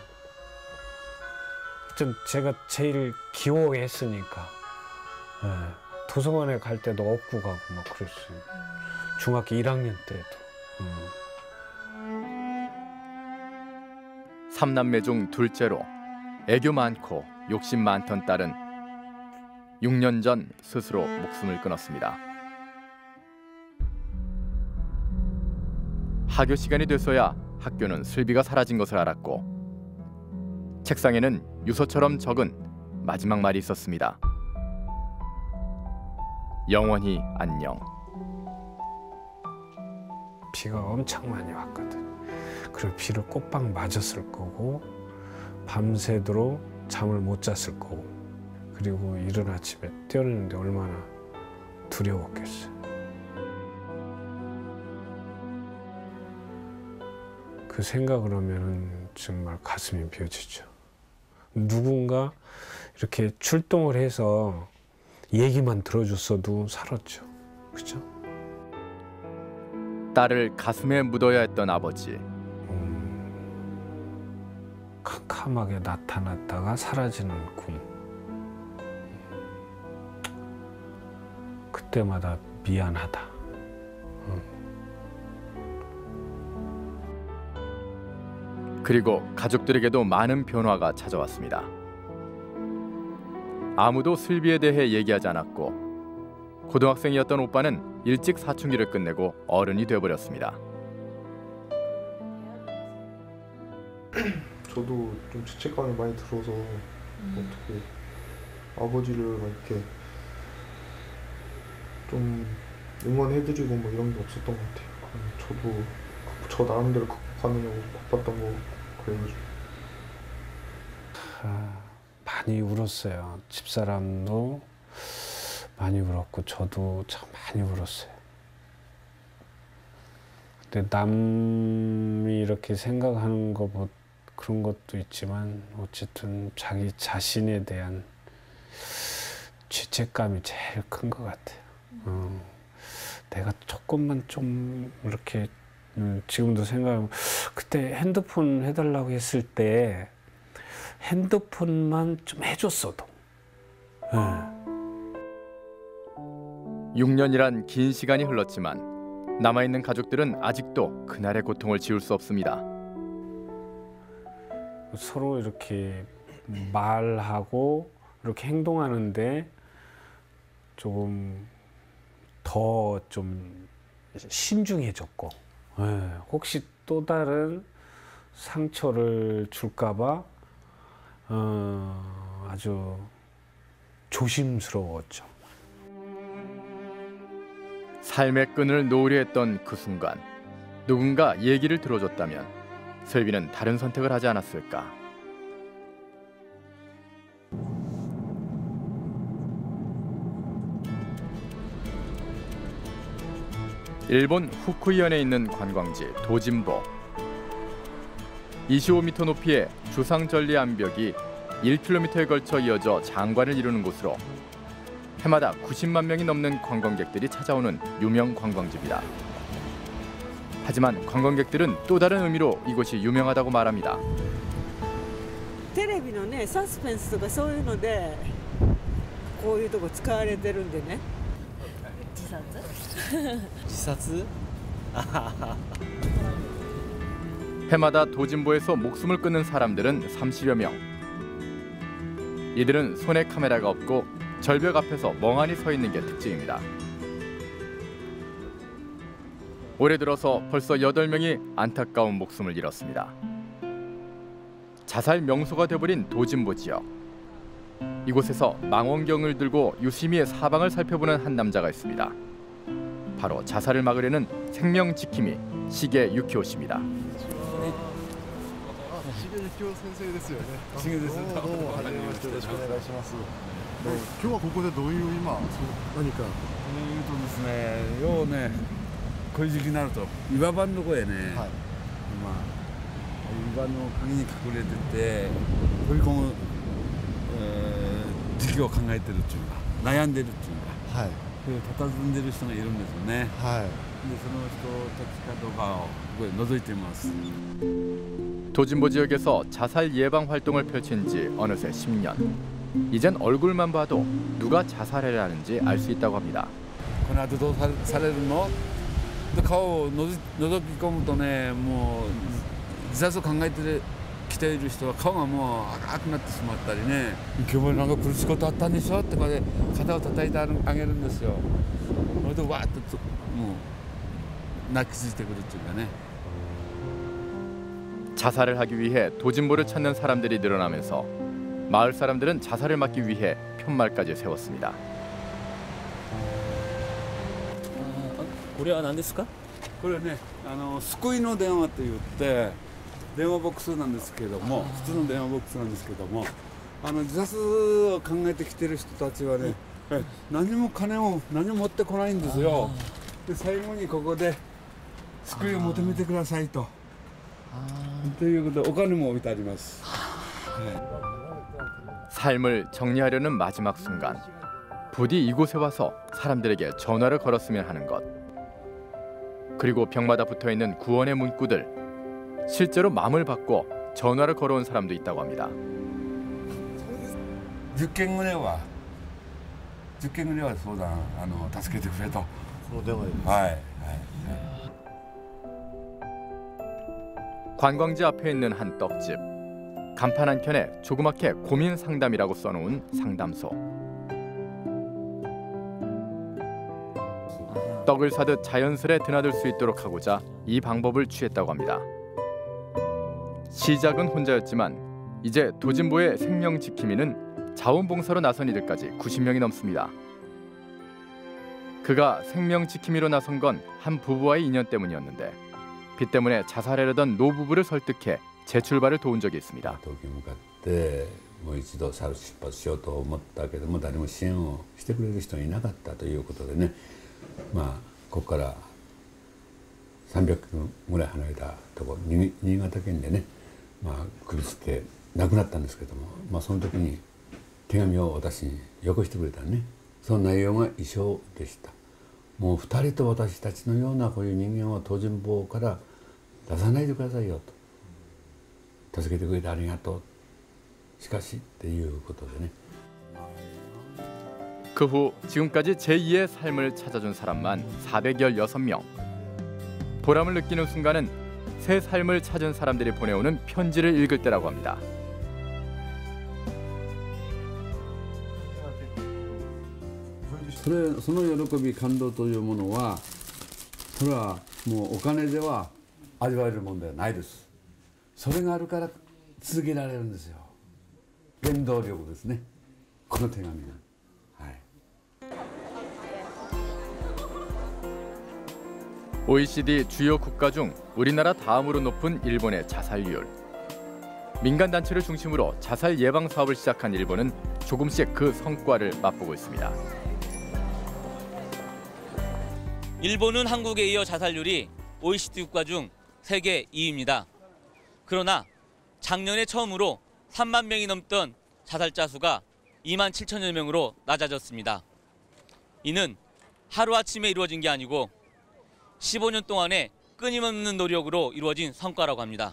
좀 제가 제일 귀여워했으니까 네, 도서관에 갈 때도 업고 가고 막 그랬어요. 중학교 일 학년 때도. 음. 삼남매 중 둘째로 애교 많고 욕심 많던 딸은 육 년 전 스스로 목숨을 끊었습니다. 학교 시간이 돼서야 학교는 슬비가 사라진 것을 알았고 책상에는 유서처럼 적은 마지막 말이 있었습니다. 영원히 안녕. 비가 엄청 많이 왔거든. 그리고 비를 꼬박 맞았을 거고 밤새도록 잠을 못 잤을 거고 그리고 이른 아침에 뛰어내는데 얼마나 두려웠겠어. 그 생각을 하면 정말 가슴이 벼지죠. 누군가 이렇게 출동을 해서 얘기만 들어줬어도 살았죠. 그죠? 딸을 가슴에 묻어야 했던 아버지. 음, 캄캄하게 나타났다가 사라지는 꿈. 그때마다 미안하다. 음. 그리고 가족들에게도 많은 변화가 찾아왔습니다. 아무도 슬비에 대해 얘기하지 않았고 고등학생이었던 오빠는 일찍 사춘기를 끝내고 어른이 되어버렸습니다. 저도 좀 죄책감이 많이 들어서 음. 어떻게 아버지를 막 이렇게 좀 응원해드리고 뭐 이런 게 없었던 것 같아요. 저도 저 나름대로 극복하느냐고 바빴던 거 그래가지고. 아, 많이 울었어요. 집사람도 많이 울었고 저도 참 많이 울었어요. 근데 남이 이렇게 생각하는 거 뭐 그런 것도 있지만 어쨌든 자기 자신에 대한 죄책감이 제일 큰 것 같아요. 어, 내가 조금만 좀 이렇게 음, 지금도 생각하면 그때 핸드폰 해달라고 했을 때 핸드폰만 좀 해줬어도. 네. 육 년이란 긴 시간이 흘렀지만 남아있는 가족들은 아직도 그날의 고통을 지울 수 없습니다. 서로 이렇게 말하고 이렇게 행동하는데 조금 더 좀 신중해졌고, 네. 혹시 또 다른 상처를 줄까봐 어, 아주 조심스러웠죠. 삶의 끈을 놓으려 했던 그 순간 누군가 얘기를 들어줬다면 슬비는 다른 선택을 하지 않았을까. 일본 후쿠이현에 있는 관광지 도진보. 이십오 미터 높이의 주상절리 암벽이 일 킬로미터에 걸쳐 이어져 장관을 이루는 곳으로 해마다 구십만 명이 넘는 관광객들이 찾아오는 유명 관광지입니다. 하지만 관광객들은 또 다른 의미로 이곳이 유명하다고 말합니다. テレビのね、サスペンスとかそういうのでこういうとこ使われてるんでね。自殺？ 自殺? 해마다 도진보에서 목숨을 끊는 사람들은 삼십여 명. 이들은 손에 카메라가 없고 절벽 앞에서 멍하니 서 있는 게 특징입니다. 올해 들어서 벌써 여덟 명이 안타까운 목숨을 잃었습니다. 자살 명소가 되어버린 도진보 지역. 이곳에서 망원경을 들고 유심히 사방을 살펴보는 한 남자가 있습니다. 바로 자살을 막으려는 생명 지킴이 시게 유키오 씨입니다. 시게 유키오 선생ですよね. 시게です. どうもはじめましてよろしくお願いします. 今日はここでどういう今何か。 えーとですね、ようね、こういう時期になると岩場のとこへね、はい、まあ岩の陰に隠れてて飛び込む、えー、時期を考えてるっていうか悩んでるっていうか、はい、佇んでる人がいるんですよね。はい。でその人たちかどうかをここで覗いています。 도진보 지역에서 자살 예방 활동을 펼친 지 어느새 십 년. 이젠 얼굴만 봐도 누가 자살해야 하는지 알 수 있다고 합니다. この後どうされるの? 顔をのぞき込むとね、もう自殺を考えてきている人は顔がもう赤くなってしまったりね、今日もなんか苦しいことあったんでしょってで肩を叩いてあげるんですよ。それでわーっともう泣きついてくるっていうかね。 자살을 하기 위해 도진보를 찾는 사람들이 늘어나면서 마을 사람들은 자살을 막기 위해 편말까지 세웠습니다. これは何ですか？これね、あの救いの電話と言って電話ボックスなんですけども、普通の電話ボックスなんですけども、あの自殺を考えてきてる人たちはね、何も金も何も持ってこないんですよ。で最後にここで救いを求めてくださいと。ということでお金も置いてあります。 삶을 정리하려는 마지막 순간, 부디 이곳에 와서 사람들에게 전화를 걸었으면 하는 것. 그리고 벽마다 붙어있는 구원의 문구들, 실제로 마음을 받고 전화를 걸어온 사람도 있다고 합니다. じゅっけんぐらいはじゅっけんぐらいは相談あの助けてくれと。この電話です。はいはい。 관광지 앞에 있는 한 떡집. 간판 한켠에 조그맣게 고민 상담이라고 써놓은 상담소. 떡을 사듯 자연스레 드나들 수 있도록 하고자 이 방법을 취했다고 합니다. 시작은 혼자였지만 이제 도진보의 생명 지킴이는 자원봉사로 나선 이들까지 구십 명이 넘습니다. 그가 생명 지킴이로 나선 건 한 부부와의 인연 때문이었는데 빚 때문에 자살하려던 노부부를 설득해 재출발을 도운 적이 있습니다. もう一度出発しようと思ったけども誰も支援をしてくれる人がいなかったということでね、まあここからさんびゃくキロぐらい離れたところ新潟県でね、まあ首つって亡くなったんですけども、まあその時に手紙を私によこしてくれたね。その内容が遺書でした。もう二人と私たちのようなこういう人間を東尋坊から出さないでくださいよと。助けてくれてありがとう。 그 후 지금까지 제이의 삶을 찾아준 사람만 사백십육 명. 보람을 느끼는 순간은 새 삶을 찾은 사람들이 보내오는 편지를 읽을 때라고 합니다. それその喜び感動というものはそれはもうお金では味わえるものではないです。それがあるから続けられるんですよ。 原動力ですね。この手紙が。はい。 오이시디 주요 국가 중 우리나라 다음으로 높은 일본의 자살률. 민간 단체를 중심으로 자살 예방 사업을 시작한 일본은 조금씩 그 성과를 맛보고 있습니다. 일본은 한국에 이어 자살률이 오이시디 국가 중 세계 이 위입니다. 그러나 작년에 처음으로 삼만 명이 넘던 자살자 수가 이만 칠천여 명으로 낮아졌습니다. 이는 하루아침에 이루어진 게 아니고 십오 년 동안의 끊임없는 노력으로 이루어진 성과라고 합니다.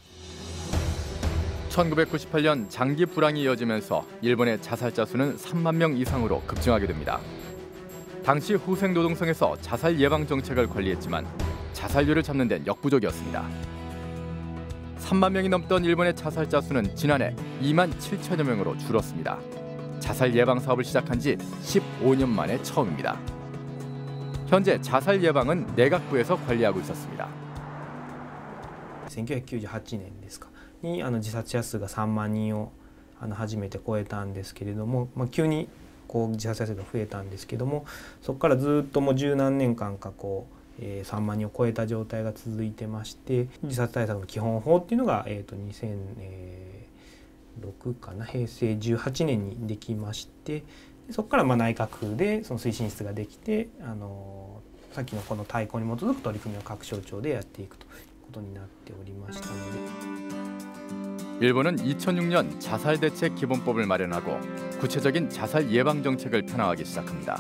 천구백구십팔 년 장기 불황이 이어지면서 일본의 자살자 수는 삼만 명 이상으로 급증하게 됩니다. 당시 후생노동성에서 자살 예방 정책을 관리했지만 자살률을 잡는 데는 역부족이었습니다. 삼만 명이 넘던 일본의 자살자 수는 지난해 이만 칠천여 명으로 줄었습니다. 자살 예방 사업을 시작한 지 십오 년 만에 처음입니다. 현재 자살 예방은 내각부에서 관리하고 있었습니다. せんきゅうひゃくきゅうじゅうはちねんですかにあの自殺者数がさんまんにんをあの初めて超えたんですけれども、まあ、急にこう自殺者数が増えたんですけども、そこからずっともう十何年間かこう さんまんにんを超えた状態が続いてまして、自殺対策の基本法っていうのが、えー、とにせんろくかな平成じゅうはちねんにできまして、そこからまあ内閣府でその推進室ができて、あのさっきのこの大綱に基づく取り組みを各省庁でやっていくということになっておりましたので。 일본은 이천육 년 자살 대책 기본법을 마련하고 구체적인 자살 예방 정책을 편화하기 시작합니다.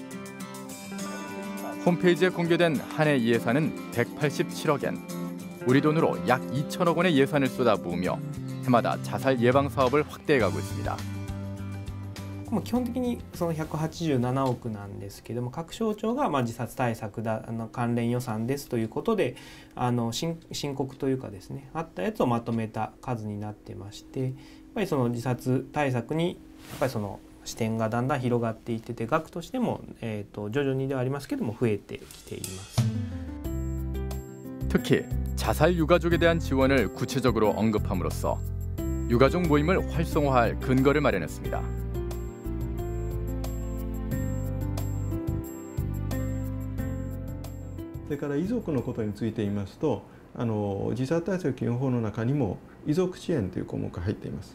홈페이지에 공개된 한 해 예산은 백팔십칠억 엔, 우리 돈으로 약 이천억 원의 예산을 쏟아부으며 해마다 자살 예방 사업을 확대해가고 있습니다. 基本的にそのひゃくはちじゅうななおくなんですけども、各省庁がまあ自殺対策だあの関連予算ですということで、あの申告というかですね、あったやつをまとめた数になってまして、やっぱりその自殺対策にやっぱりその視点がだんだん広がっていってて、額としても、えー、と徐々にではありますけども増えてきています。 특히 자살 유가족에 대한 지원을 구체적으로 언급함으로써 유가족 모임을 활성화할 근거를 마련했습니다. それから遺族のことについて言いますと、あの自殺対策基本法の中にも遺族支援という項目が入っています。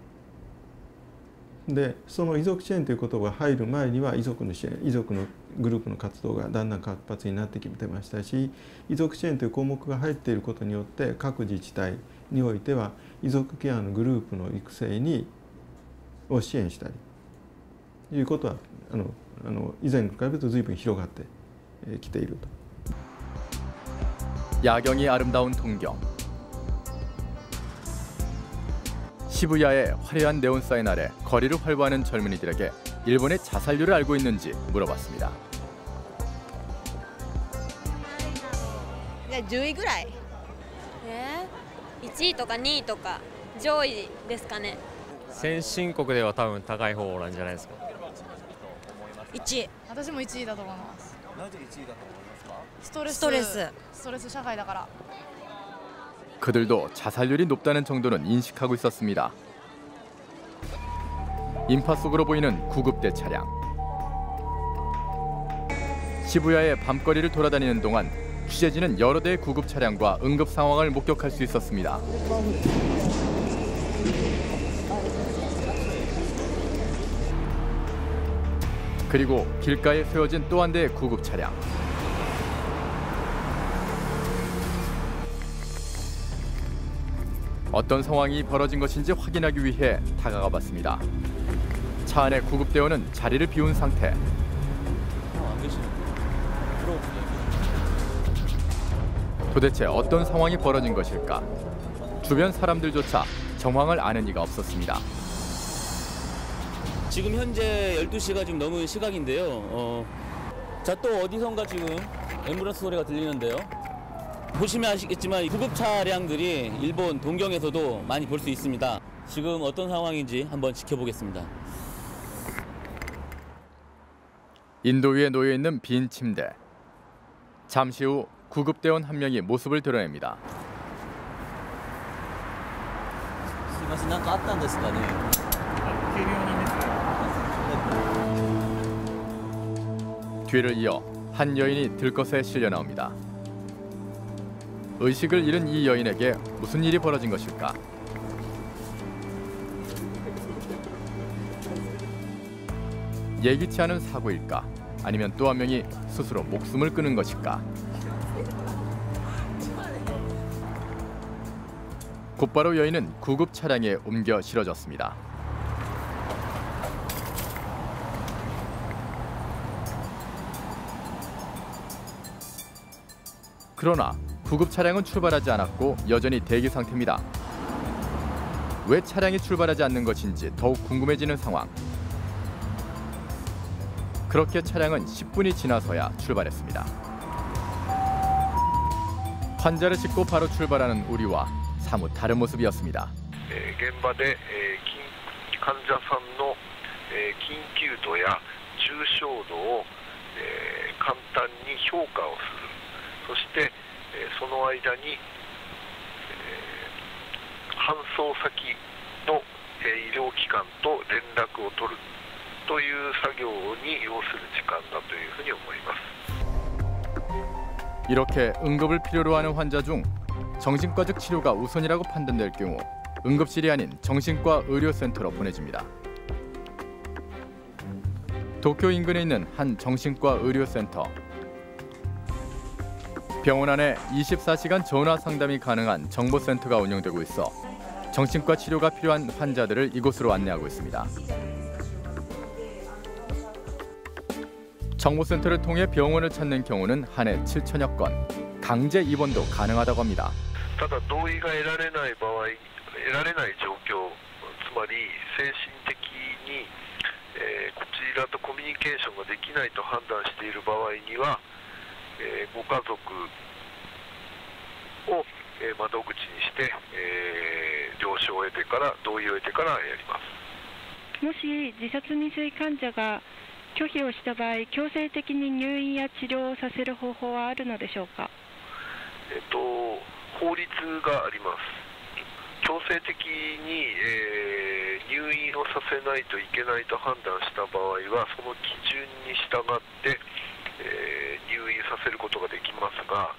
で、その遺族支援ということが入る前には遺族の支援、遺族のグループの活動がだんだん活発になってきてましたし、遺族支援という項目が入っていることによって各自治体においては遺族ケアのグループの育成にを支援したりということはあのあの以前に比べると随分広がってきていると。 야경이 아름다운 동경. 시부야의 화려한 네온사인 아래 거리를 활보하는 젊은이들에게 일본의 자살률을 알고 있는지 물어봤습니다. じゅういぐらい。 えー、いちいとかにいとか上位ですかね。 先進国では多分高い方なんじゃないですか。 いちい。 私もいちいだと思います。 なぜいちいだと思いますか？ ストレス。 ストレス。 ストレス社会だから。 그들도 자살률이 높다는 정도는 인식하고 있었습니다. 인파 속으로 보이는 구급대 차량. 시부야의 밤거리를 돌아다니는 동안 취재진은 여러 대의 구급 차량과 응급 상황을 목격할 수 있었습니다. 그리고 길가에 세워진 또 한 대의 구급 차량. 어떤 상황이 벌어진 것인지 확인하기 위해 다가가 봤습니다. 차 안에 구급대원은 자리를 비운 상태. 도대체 어떤 상황이 벌어진 것일까? 주변 사람들조차 정황을 아는 이가 없었습니다. 지금 현재 열두 시가 좀 넘은 시각인데요. 어, 자, 또 어디선가 지금 앰뷸런스 소리가 들리는데요. 보시면 아시겠지만 구급 차량들이 일본 동경에서도 많이 볼 수 있습니다. 지금 어떤 상황인지 한번 지켜보겠습니다. 인도 위에 놓여 있는 빈 침대. 잠시 후 구급대원 한 명이 모습을 드러냅니다. すいません、何かあったんですかね。 뒤를 이어 한 여인이 들것에 실려 나옵니다. 의식을 잃은 이 여인에게 무슨 일이 벌어진 것일까? 예기치 않은 사고일까? 아니면 또 한 명이 스스로 목숨을 끊은 것일까? 곧바로 여인은 구급 차량에 옮겨 실어졌습니다. 그러나 구급 차량은 출발하지 않았고 여전히 대기 상태입니다. 왜 차량이 출발하지 않는 것인지 더욱 궁금해지는 상황. 그렇게 차량은 십 분이 지나서야 출발했습니다. 환자를 싣고 바로 출발하는 우리와 사뭇 다른 모습이었습니다. 現場で患者さんの緊急度や重症度を簡単に評価をする。そしてその間に搬送先の医療機関と連絡を取るという作業に要する時間だというふうに思います。 이렇게 응급을 필요로 하는 환자 중 정신과적 치료가 우선이라고 판단될 경우 응급실이 아닌 정신과 의료센터로 보내집니다. 도쿄 인근에 있는 한 정신과 의료센터. 병원 안에 이십사 시간 전화 상담이 가능한 정보센터가 운영되고 있어 정신과 치료가 필요한 환자들을 이곳으로 안내하고 있습니다. 정보센터를 통해 병원을 찾는 경우는 한 해 칠천여 건, 강제 입원도 가능하다고 합니다. ただ同意が得られない場合、得られない状況、つまり精神的に、えー、こちらとコミュニケーションができないと判断している場合には、えー、ご家族を、えー、窓口にして、えー、了承を得てから同意を得てからやります。 もし自殺未遂患者が拒否をした場合、強制的に入院や治療をさせる方法はあるのでしょうか。 えっと法律があります。強制的に、えー、入院をさせないといけないと判断した場合はその基準に従って、えー、入院させることができますが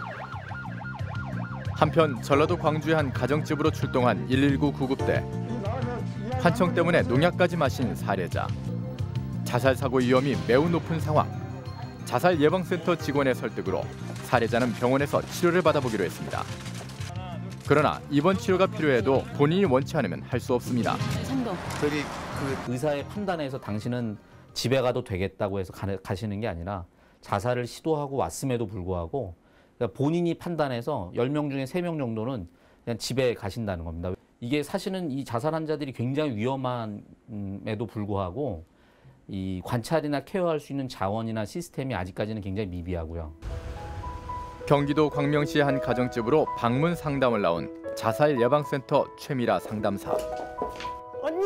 한편 전라도 광주의 한 가정집으로 출동한 일일구 구급대. 환청 때문에 농약까지 마신 사례자. 자살 사고 위험이 매우 높은 상황. 자살 예방센터 직원의 설득으로 사례자는 병원에서 치료를 받아보기로 했습니다. 그러나 이번 치료가 필요해도 본인이 원치 않으면 할 수 없습니다. 저기 그 의사의 판단에서 당신은 집에 가도 되겠다고 해서 가시는 게 아니라 자살을 시도하고 왔음에도 불구하고 그러니까 본인이 판단해서 열 명 중에 세 명 정도는 그냥 집에 가신다는 겁니다. 이게 사실은 이 자살 환자들이 굉장히 위험함에도 불구하고 이 관찰이나 케어할 수 있는 자원이나 시스템이 아직까지는 굉장히 미비하고요. 경기도 광명시의 한 가정집으로 방문 상담을 나온 자살 예방센터 최미라 상담사. 언니!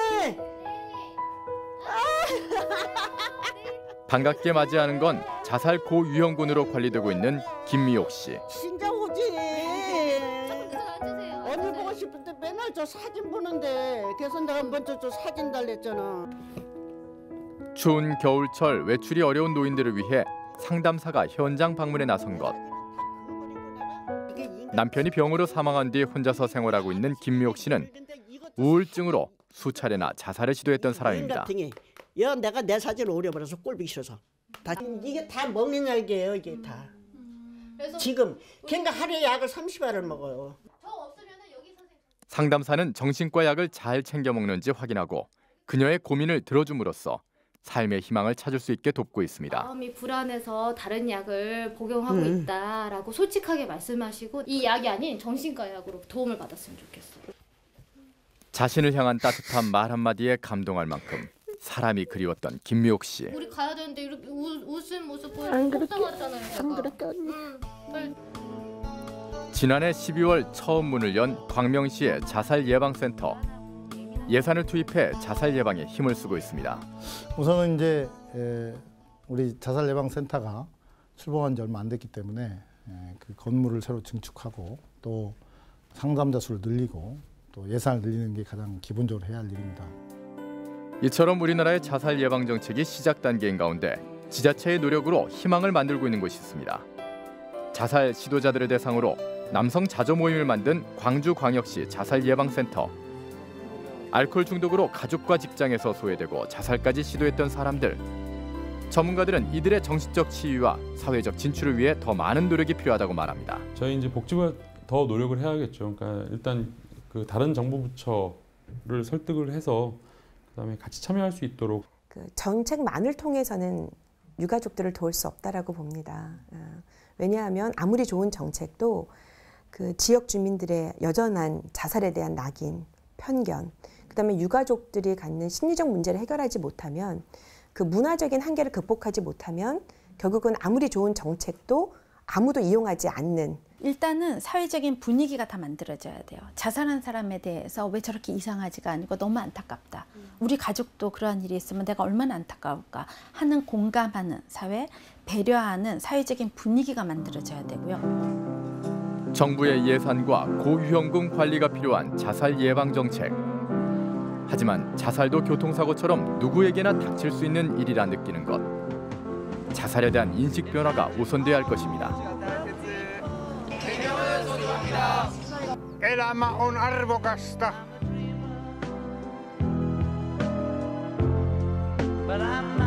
반갑게 맞이하는 건 자살 고위험군으로 관리되고 있는 김미옥 씨. 진짜 오지. 언니 보고 싶을 때 맨날 저 사진 보는데 그래서 내가 먼저 저 사진 달랬잖아. 추운 겨울철 외출이 어려운 노인들을 위해 상담사가 현장 방문에 나선 것. 남편이 병으로 사망한 뒤 혼자서 생활하고 있는 김미옥 씨는 우울증으로 수차례나 자살을 시도했던 사람입니다. 야, 내가 내 사진을 오려버려서 꼴보기 싫어서. 다 이게 다 먹는 약이에요, 이게 다. 지금 걔가 하루에 약을 삼십 알을 먹어요. 상담사는 정신과 약을 잘 챙겨 먹는지 확인하고 그녀의 고민을 들어줌으로써 삶의 희망을 찾을 수 있게 돕고 있습니다. 마음이 불안해서 다른 약을 복용하고 음. 있다라고 솔직하게 말씀하시고 이 약이 아닌 정신과 약으로 도움을 받았으면 좋겠어요. 자신을 향한 따뜻한 말 한마디에 감동할 만큼 사람이 그리웠던 김미옥 씨. 우리 가야 되는데 이렇게 웃, 웃은 모습 안 보여서 그렇게, 속상하잖아요. 안 그렇게 언니. 응, 빨리. 지난해 십이월 처음 문을 연 광명시의 자살 예방센터. 예산을 투입해 자살 예방에 힘을 쓰고 있습니다. 우선은 이제 우리 자살 예방 센터가 출범한 지 얼마 안 됐기 때문에 그 건물을 새로 증축하고 또 상담자 수를 늘리고 또 예산을 늘리는 게 가장 기본적으로 해야 할 일입니다. 이처럼 우리나라의 자살 예방 정책이 시작 단계인 가운데 지자체의 노력으로 희망을 만들고 있는 곳이 있습니다. 자살 시도자들을 대상으로 남성 자조 모임을 만든 광주광역시 자살 예방센터. 알코올 중독으로 가족과 직장에서 소외되고 자살까지 시도했던 사람들. 전문가들은 이들의 정신적 치유와 사회적 진출을 위해 더 많은 노력이 필요하다고 말합니다. 저희 이제 복지부가 더 노력을 해야겠죠. 그러니까 일단 그 다른 정부 부처를 설득을 해서 그다음에 같이 참여할 수 있도록. 그 정책만을 통해서는 유가족들을 도울 수 없다라고 봅니다. 왜냐하면 아무리 좋은 정책도 그 지역 주민들의 여전한 자살에 대한 낙인, 편견, 그다음에 유가족들이 갖는 심리적 문제를 해결하지 못하면 그 문화적인 한계를 극복하지 못하면 결국은 아무리 좋은 정책도 아무도 이용하지 않는. 일단은 사회적인 분위기가 다 만들어져야 돼요. 자살한 사람에 대해서 왜 저렇게 이상하지가 않고 너무 안타깝다. 우리 가족도 그러한 일이 있으면 내가 얼마나 안타까울까 하는 공감하는 사회, 배려하는 사회적인 분위기가 만들어져야 되고요. 정부의 예산과 고위험군 관리가 필요한 자살 예방 정책. 하지만 자살도 교통사고처럼 누구에게나 닥칠 수 있는 일이라 느끼는 것. 자살에 대한 인식 변화가 우선돼야 할 것입니다. Elämä on arvokasta. But I'm not